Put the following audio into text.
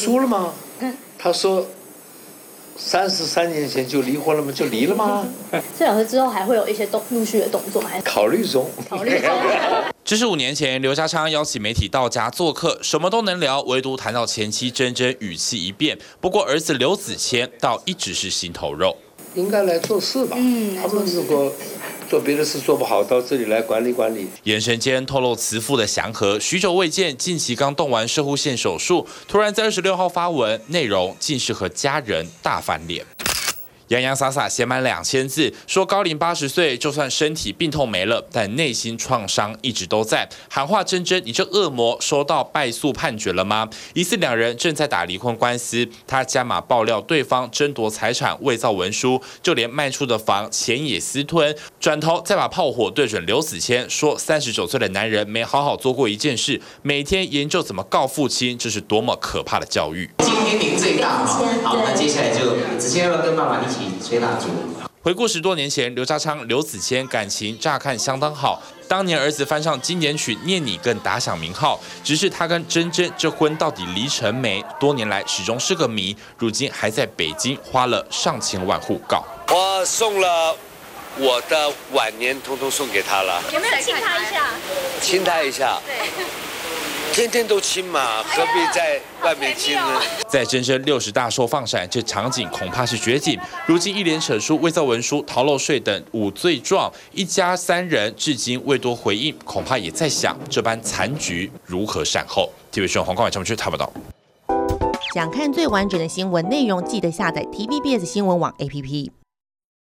输了吗？他说33年前就离婚了吗？就离了吗？ 所以老师之后还会有一些陆续的动作吗？还是考虑中。 这是5年前刘家昌邀请媒体到家做客，什么都能聊，唯独谈到前妻珍珍语气一变。不过儿子刘子谦倒一直是心头肉。 应该来做事吧？他们如果做别的事做不好，到这里来管理管理。 眼神间透露慈父的祥和，许久未见，近期刚动完射护线手术，突然在26号发文，内容竟是和家人大翻脸。洋洋洒洒写满2000字，说高龄80岁，就算身体病痛没了，但内心创伤一直都在。喊话珍珍，你这恶魔，收到败诉判决了吗？疑似2人正在打离婚官司，他加码爆料对方争夺财产、伪造文书，就连卖出的房钱也私吞。转头再把炮火对准刘子谦，说39岁的男人没好好做过一件事，每天研究怎么告父亲，这是多么可怕的教育。 今天您最大好，那接下来就子谦要跟爸爸一起吹蜡烛。 回顾10多年前，刘家昌、刘子谦感情乍看相当好，当年儿子翻唱经典曲《念你》更打响名号。只是他跟珍珍这婚到底离成没？多年来始终是个谜。如今还在北京花了上千万互告。 我送了我的晚年，统统送给他了。 有没有亲他一下？ 亲他一下。对。天天都亲嘛，何必在外面亲呢？ 在珍珍60大寿放闪，这场景恐怕是绝景。如今一连扯出伪造文书、逃漏税等5罪状，一家3人至今未多回应，恐怕也在想这般残局如何善后。TVB 新闻黄光伟、张文区台报道。 想看最完整的新闻内容，记得下载 TVBS 新闻网 APP。